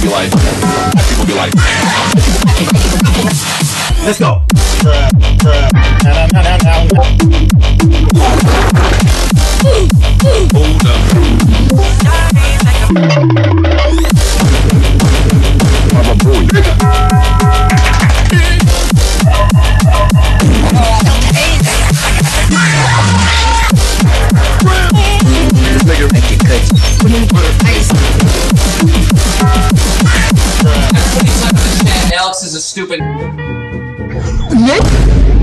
be like, let's go. hold up. Baba boy. This nigga make it good. Alex is a stupid.